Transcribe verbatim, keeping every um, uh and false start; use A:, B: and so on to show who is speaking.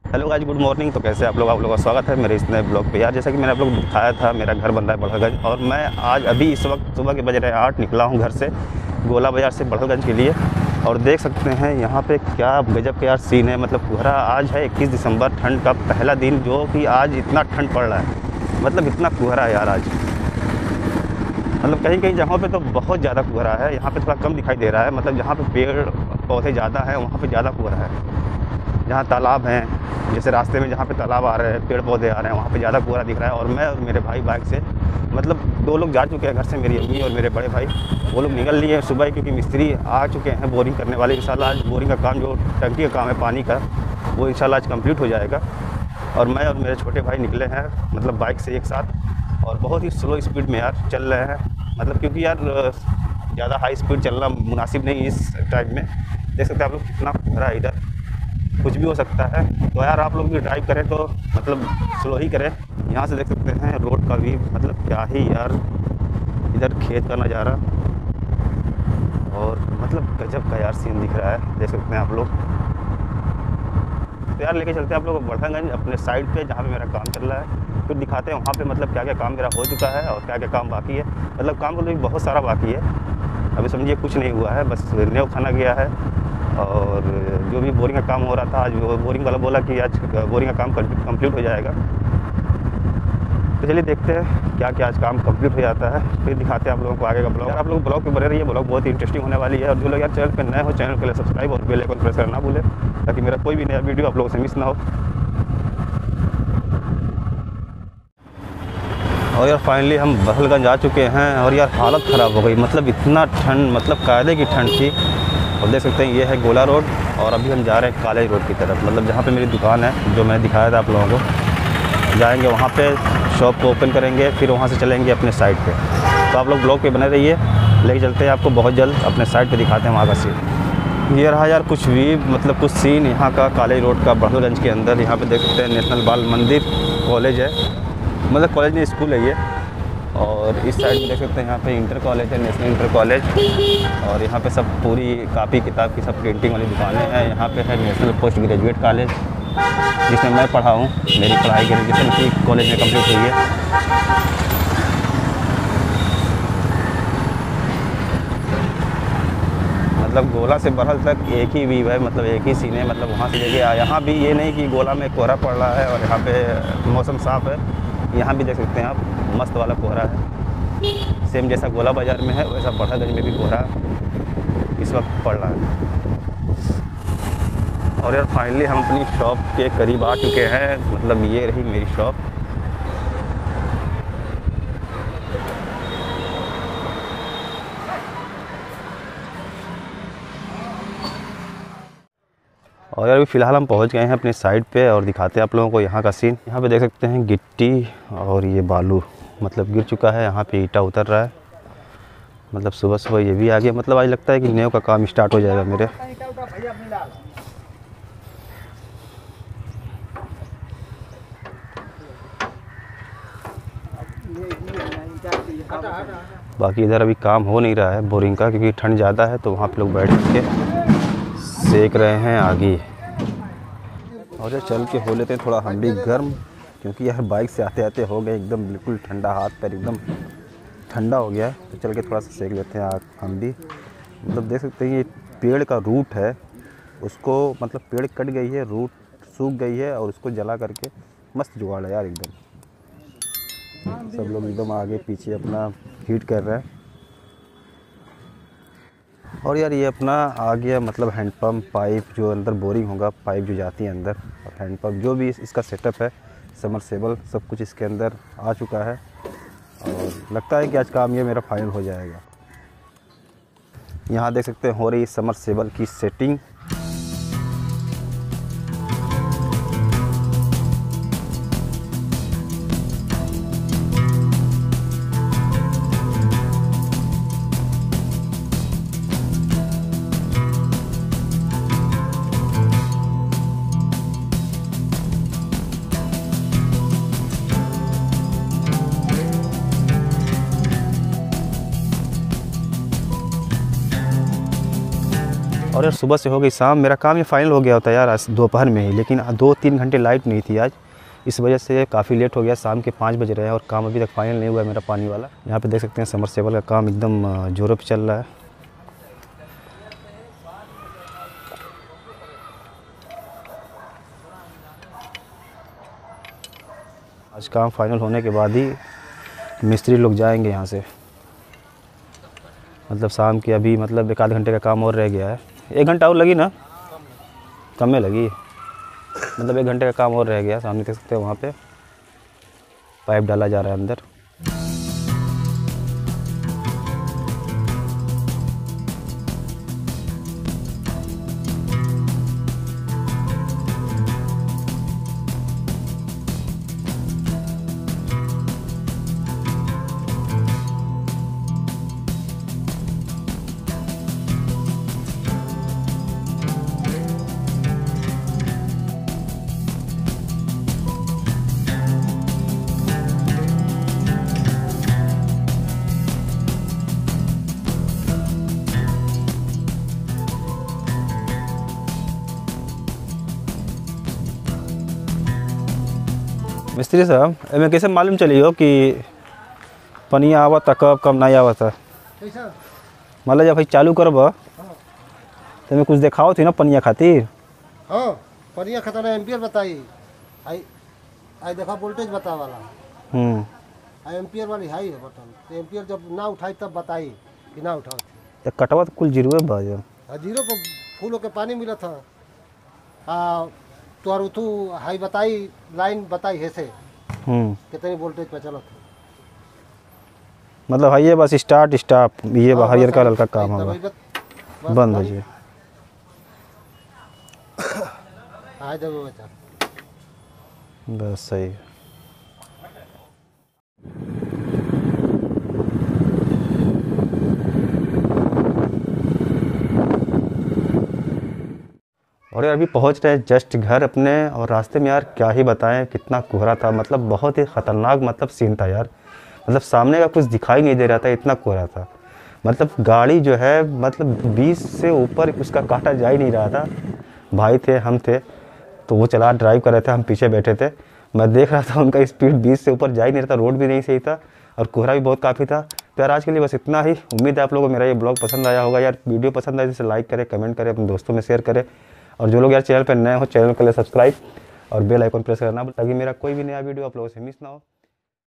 A: Hello guys, good morning. तो कैसे आप लोग आप लोगों का स्वागत है मेरे इस नए ब्लॉग पे। यार जैसा कि मैंने आप लोग को दिखाया था, मेरा घर बन रहा है बड़हलगंज, और मैं आज अभी इस वक्त सुबह के बज रहे आठ निकला हूँ घर से गोला बाज़ार से बड़हलगंज के लिए। और देख सकते हैं यहाँ पे क्या गजब का यार सीन है। मतलब कोहरा आज है इक्कीस दिसंबर, ठंड का पहला दिन, जो कि आज इतना ठंड पड़ रहा है। मतलब इतना कोहरा है यार आज। मतलब कहीं कहीं जगहों पे तो बहुत ज़्यादा कोहरा है, यहाँ पे थोड़ा कम दिखाई दे रहा है। मतलब जहाँ पे पेड़ पौधे ज़्यादा हैं वहाँ पे ज़्यादा कोहरा है। जहाँ तालाब हैं, जैसे रास्ते में जहाँ पे तालाब आ रहे हैं, पेड़ पौधे आ रहे हैं, वहाँ पे ज़्यादा कोहरा दिख रहा है। और मैं और मेरे भाई बाइक से, मतलब दो लोग जा चुके हैं घर से, मेरी अम्मी और मेरे बड़े भाई, वो लोग निकल लिए हैं सुबह, क्योंकि मिस्त्री आ चुके हैं बोरिंग करने वाले। इंशाल्लाह आज बोरिंग का काम, जो टंकी का काम है पानी का, वो इंशाल्लाह आज कंप्लीट हो जाएगा। और मैं और मेरे छोटे भाई निकले हैं, मतलब बाइक से एक साथ, और बहुत ही स्लो स्पीड में यार चल रहे हैं। मतलब क्योंकि यार ज़्यादा हाई स्पीड चलना मुनासिब नहीं इस टाइम में। देख सकते हैं आप लोग कितना कोहरा है, इधर कुछ भी हो सकता है। तो यार आप लोग भी ड्राइव करें तो मतलब स्लो ही करें। यहाँ से देख सकते हैं रोड का भी, मतलब क्या ही यार, इधर खेत का नज़ारा, और मतलब गजब का यार सीन दिख रहा है, देख सकते हैं आप लोग। तो यार लेके चलते हैं आप लोग बड़हलगंज अपने साइड पे, जहाँ पे मेरा काम चल रहा है, फिर दिखाते हैं वहाँ पे मतलब क्या क्या काम मेरा हो चुका है और क्या क्या काम बाकी है। मतलब काम तो भी बहुत सारा बाकी है, अभी समझिए कुछ नहीं हुआ है, बस नींव खाना गया है। और जो भी बोरिंग का काम हो रहा था, आज वो बोरिंग वाला बोला कि आज बोरिंग का काम कंप्लीट हो जाएगा। तो चलिए देखते हैं क्या क्या आज काम कंप्लीट हो जाता है, फिर दिखाते हैं आप लोगों को आगे का ब्लॉग। आप लोग ब्लॉग पे बने रहिए, ब्लॉग बहुत ही इंटरेस्टिंग होने वाली है। और जो लोग यार चैनल पे नए हो, चैनल के लिए सब्सक्राइब और बेल आइकन प्रेस करना ना भूलें, ताकि मेरा कोई भी नया वीडियो आप लोगों से मिस ना हो। और यार फाइनली हम बड़हलगंज आ चुके हैं, और यार हालत ख़राब हो गई। मतलब इतना ठंड, मतलब कायदे की ठंड थी। और देख सकते हैं ये है गोला रोड, और अभी हम जा रहे हैं कॉलेज रोड की तरफ, मतलब जहाँ पे मेरी दुकान है, जो मैंने दिखाया था आप लोगों को। जाएंगे वहाँ पे, शॉप को ओपन करेंगे, फिर वहाँ से चलेंगे अपने साइट पे। तो आप लोग ब्लॉग पे बने रहिए, लेके चलते हैं आपको बहुत जल्द अपने साइट पे दिखाते हैं वहाँ का सीन। ये रहा यार कुछ भी, मतलब कुछ सीन यहाँ का कॉलेज रोड का बड़हलगंज के अंदर। यहाँ पर देख सकते हैं नेशनल बाल मंदिर कॉलेज है, मतलब कॉलेज नहीं स्कूल है ये। और इस साइड में देख सकते हैं यहाँ पे इंटर कॉलेज है, नेशनल इंटर कॉलेज। और यहाँ पे सब पूरी कापी किताब की सब प्रिंटिंग वाली दुकानें हैं। यहाँ पे है नेशनल पोस्ट ग्रेजुएट कॉलेज, जिसमें मैं पढ़ा हूँ। मेरी पढ़ाई ग्रेजुएशन की कॉलेज में कंप्लीट हुई है। मतलब गोला से बड़हल तक एक ही व्यू है, मतलब एक ही सीन है। मतलब वहाँ से लेके यहाँ भी ये नहीं कि गोला में कोहरा पड़ रहा है और यहाँ पे मौसम साफ़ है। यहाँ भी देख सकते हैं आप, मस्त वाला कोहरा है। सेम जैसा गोला बाज़ार में है, वैसा बड़हलगंज में भी कोहरा इस वक्त पड़ रहा है। और यार फाइनली हम अपनी शॉप के करीब आ चुके हैं, मतलब ये रही मेरी शॉप। और यार अभी फ़िलहाल हम पहुंच गए हैं अपने साइट पे, और दिखाते हैं आप लोगों को यहाँ का सीन। यहाँ पे देख सकते हैं गिट्टी और ये बालू मतलब गिर चुका है, यहाँ पे ईटा उतर रहा है। मतलब सुबह सुबह ये भी आ गया। मतलब आज लगता है कि नींव का काम स्टार्ट हो जाएगा मेरे। बाकी इधर अभी काम हो नहीं रहा है बोरिंग का, क्योंकि ठंड ज़्यादा है, तो वहाँ पे लोग बैठ के सेक रहे हैं आगे। और यार चल के हो लेते हैं थोड़ा हम भी गर्म, क्योंकि यार बाइक से आते आते हो गए एकदम बिल्कुल ठंडा, हाथ पैर एकदम ठंडा हो गया है। तो चल के थोड़ा सा सेक लेते हैं आग हम भी। मतलब देख सकते हैं ये पेड़ का रूट है, उसको मतलब पेड़ कट गई है, रूट सूख गई है, और उसको जला करके मस्त जुगाड़ है यार एकदम। सब लोग एकदम आगे पीछे अपना हीट कर रहे हैं। और यार ये अपना आ गया, मतलब हैंडपम्प पाइप, जो अंदर बोरिंग होगा, पाइप जो जाती है अंदर, और हैंडपम्प जो भी इस, इसका सेटअप है, समरसेबल, सब कुछ इसके अंदर आ चुका है। और लगता है कि आज काम ये मेरा फाइनल हो जाएगा। यहाँ देख सकते हैं हो रही समरसेबल की सेटिंग। और यार सुबह से हो गई शाम, मेरा काम ये फाइनल हो गया होता है यार आज दोपहर में ही, लेकिन दो तीन घंटे लाइट नहीं थी आज, इस वजह से काफ़ी लेट हो गया। शाम के पाँच बज रहे हैं और काम अभी तक फाइनल नहीं हुआ है मेरा पानी वाला। यहाँ पे देख सकते हैं समरसेबल का काम एकदम जोरों पे चल रहा है। आज काम फाइनल होने के बाद ही मिस्त्री लोग जाएंगे यहाँ से। मतलब शाम के अभी मतलब एक आध घंटे का काम और रह गया है। एक घंटा और लगी ना, कम में लगी, मतलब एक घंटे का काम और रह गया। सामने देख सकते हैं वहाँ पे पाइप डाला जा रहा है अंदर। मिस्त्री साहब, एमें कैसे मालूम चली हो कि पनिया आवता कब कब नहीं आवता? मतलब जब भाई चालू करब तो में कुछ दिखाओ थी ना पनिया खातिर?
B: हाँ, पनिया खातिर एम्पियर बताई। आई आई देखा वोल्टेज बता वाला।
A: हम्म
B: आई एम्पियर वाली हाई है बटन, तो एम्पियर जब ना उठाई तब बताई कि ना उठाओ।
A: तो कटवा तो कुल जीरो बाज।
B: हाँ, जीरो पर फूल होके पानी मिला था। आ तो और उठू हाई बताई, लाइन बताई है से
A: हम्म
B: कितनी वोल्टेज पे चला था।
A: मतलब है बस स्टार्ट स्टॉप, ये हरियर का हल्का काम होगा, बंद हो जाए।
B: आ जाओ बेटा,
A: बस सही। और यार अभी पहुंच रहे हैं जस्ट घर अपने, और रास्ते में यार क्या ही बताएं कितना कोहरा था। मतलब बहुत ही ख़तरनाक मतलब सीन था यार। मतलब सामने का कुछ दिखाई नहीं दे रहा था, इतना कोहरा था। मतलब गाड़ी जो है मतलब बीस से ऊपर उसका काटा जा ही नहीं रहा था। भाई थे, हम थे, तो वो चला ड्राइव कर रहे थे, हम पीछे बैठे थे। मैं देख रहा था उनका स्पीड बीस से ऊपर जा ही नहीं रहा था, रोड भी नहीं सही था और कोहरा भी बहुत काफ़ी था। तो यार आज के लिए बस इतना ही। उम्मीद है आप लोगों को मेरा ये ब्लॉग पसंद आया होगा। यार वीडियो पसंद आए जैसे लाइक करें, कमेंट करें, अपने दोस्तों में शेयर करें, और जो लोग यार चैनल पर नए हो चैनल के लिए सब्सक्राइब और बेल आइकन प्रेस करना ताकि मेरा कोई भी नया वीडियो आप लोगों से मिस ना हो।